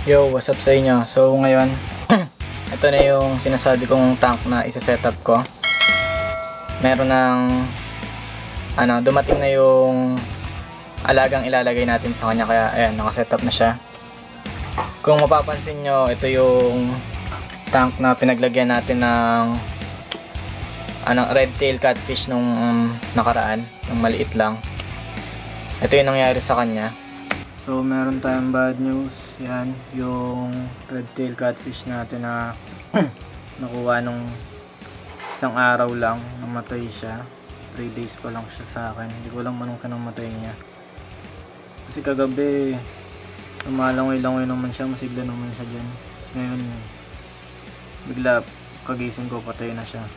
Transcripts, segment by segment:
Yo, what's up sa inyo? So ngayon, ito na yung sinasabi kong tank na isa-setup ko. Meron ng dumating na yung alagang ilalagay natin sa kanya, kaya ayan, naka-setup na siya. Kung mapapansin nyo, ito yung tank na pinaglagyan natin ng red tail catfish nung nakaraan, yung maliit lang. Ito yung nangyari sa kanya. So meron tayong bad news. Yan yung red tail catfish natin na nakuha nung isang araw lang, namatay siya. 3 days pa lang siya sa akin. Hindi ko alam anong kinamatay niya. Kasi kagabi lumalangoy-langoy naman siya, masigla naman siya dyan. Ngayon bigla kagising ko, patay na siya.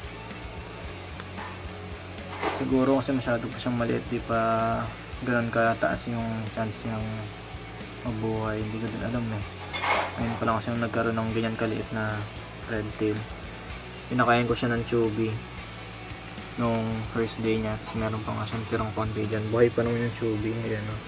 Siguro kasi masyado pa siyang maliit, di pa ganoon kataas yung chance niyang mabuhay. Hindi ko din alam eh. Ngayon pa lang kasi nagkaroon ng ganyan kaliit na red tail. Pinakain ko siya ng chubby nung first day niya, tapos meron pa nga siyang tirang konti dyan. Buhay pa naman yung chubby. Ayan o.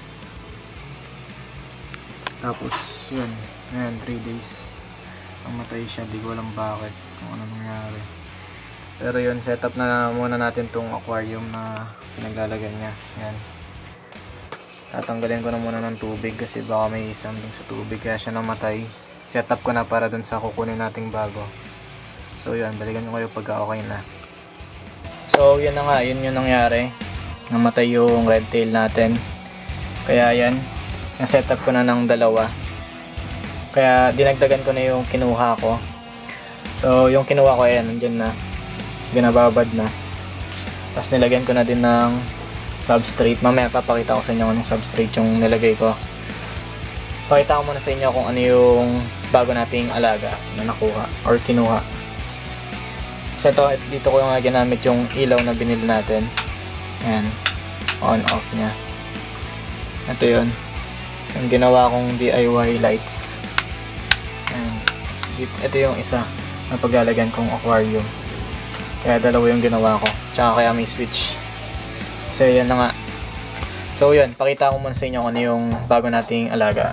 Tapos yun, ayan, 3 days namatay siya. Di ko alam bakit, kung ano nangyari. Pero yun, setup na muna natin tong aquarium na pinaglalagyan niya. Ayan, tatanggalin ko na muna ng tubig kasi baka may something sa tubig kaya siya namatay. Setup ko na para dun sa kukunin nating bago. So yun, balikan ko kayo pagka okay na. So yun na nga, yun yung nangyari. Namatay yung red tail natin. Kaya yan, na-setup ko na ng dalawa. Kaya dinagdagan ko na yung kinuha ko. So yung kinuha ko, ayan, nandyan na. Binababad na. Tapos nilagyan ko na din ng substrate. Mamaya papakita ko sa inyo anong substrate yung nilagay ko. Pakita ko muna sa inyo kung ano yung bago nating alaga na nakuha or kinuha. So dito ko nga ginamit yung ilaw na binili natin. Ayan, on off nya. Ito yun, yung ginawa kong DIY lights. Ayan. Ito yung isa na paglalagyan kong aquarium. Kaya dalawa yung ginawa ko. Tsaka kaya may switch. So yan na nga. So yun, pakita ko muna sa inyo kung ano yung bago nating alaga.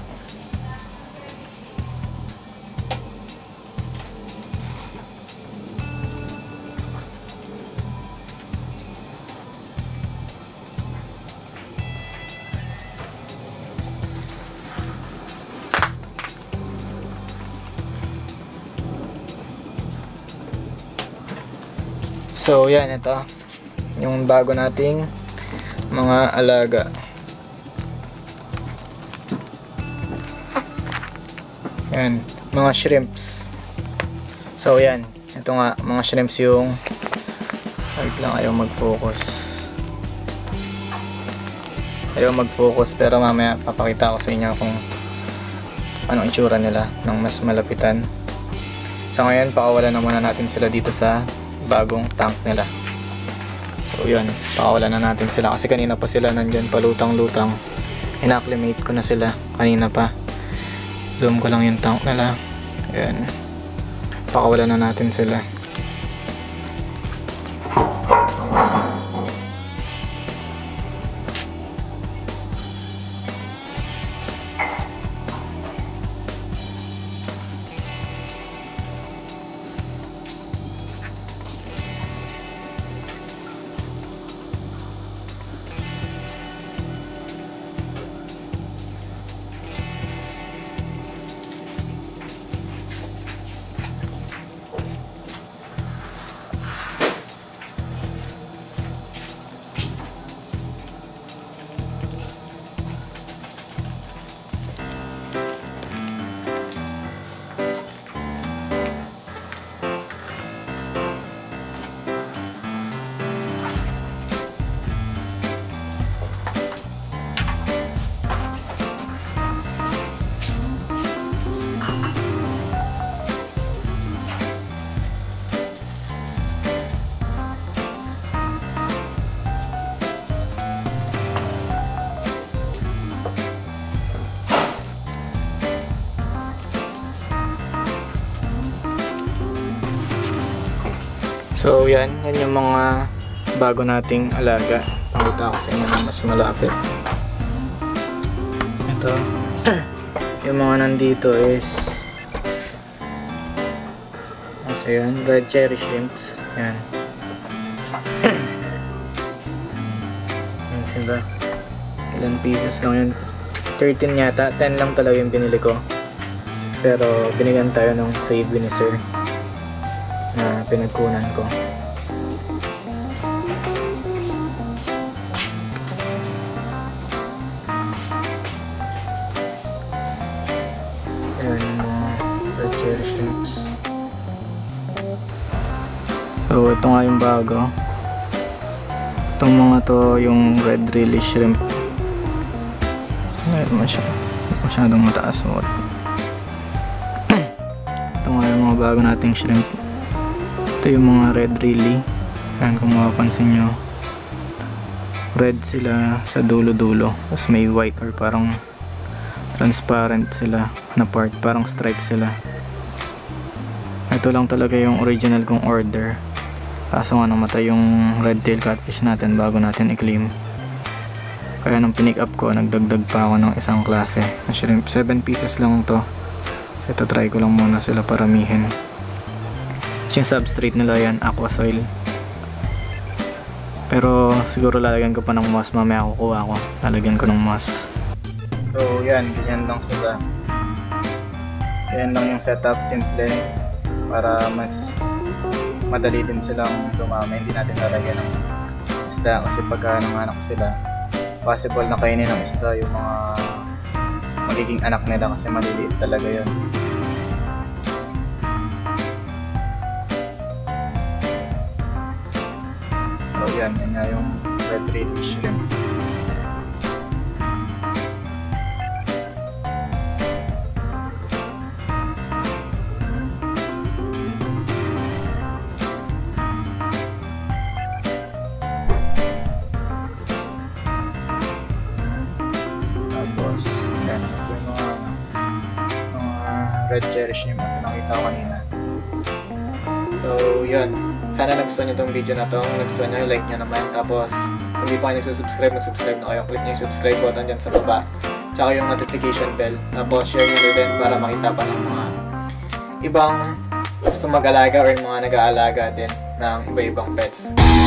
So yan, ito yung bago nating mga alaga. Yan, mga shrimps. So yan, ito nga, mga shrimps yung wait lang, ayaw mag-focus. Pero mamaya papakita ko sa inyo kung anong itsura nila ng mas malapitan. So ngayon, pakawalan na muna natin sila dito sa bagong tank nila. So yun, pakawalan na natin sila kasi kanina pa sila nandyan palutang-lutang. In-acclimate ko na sila kanina pa. Zoom ko lang yung tank nila. Ayan, pakawalan na natin sila. So yan yung mga bago nating alaga. Pakita ko sa inyo na mas malapit. Ito. Yung mga nandito is so yan, red cherry shrimps. Yan. Yan sila. Ilan pieces lang yun. 13 yata. 10 lang talaga yung binili ko. Pero binigyan tayo ng freebie ni sir na pinagkunan ko. Ayan yung mga red cherry shrimps. So ito nga yung bago. Itong mga to yung red relish shrimp. Ngayon masyadong mataas mo. Ito nga yung mga bago nating shrimp. Ito yung mga red really. Yan, kung mapapansin nyo, red sila sa dulo-dulo. Tapos may white or parang transparent sila na part. Parang stripe sila. Ito lang talaga yung original kong order. Kaso nga namatay yung red tail catfish natin bago natin i-claim. Kaya nung pinick up ko, nagdagdag pa ako ng isang klase na shrimp. 7 pieces lang to. Ito try ko lang muna sila paramihin. Yung substrate nila yan, aqua soil. Pero siguro lalagyan ko pa ng moss. Mamaya kukuha ko. Lalagyan ko ng moss. So yan, ganyan lang sila. Yan lang yung setup, simple. Para mas madali din silang dumami. Hindi natin lalagyan ng isda kasi pagka nanganak sila, possible na kainin ng isda yung mga magiging anak nila kasi maliliit talaga yun. So yan nga yung red relish shrimp. Tapos yan, ito yung mga red cherry shrimp na nakita ko kanina. So yun, sana nagustuhan nyo itong video na to. Kung nagustuhan nyo, like nyo naman. Tapos kung di pa kayo nagsusubscribe, mag-subscribe na kayo. Click nyo yung subscribe button dyan sa baba, tsaka yung notification bell. Tapos share nyo din para makita pa ng mga ibang gusto mag-alaga or mga nag-aalaga din ng iba-ibang pets.